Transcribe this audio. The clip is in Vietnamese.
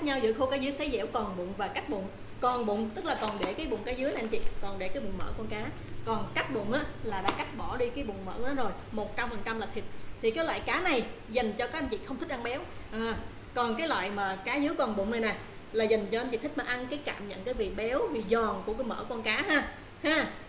nhau giữa khô cá dưới sấy dẻo còn bụng và cắt bụng. Còn bụng tức là còn để cái bụng cá dưới này anh chị, còn để cái bụng mỡ con cá. Còn cắt bụng á là đã cắt bỏ đi cái bụng mỡ đó rồi, 100% là thịt. Thì cái loại cá này dành cho các anh chị không thích ăn béo. Còn cái loại mà cá dưới còn bụng này nè là dành cho anh chị thích mà ăn cái cảm nhận cái vị béo, vị giòn của cái mỡ con cá ha.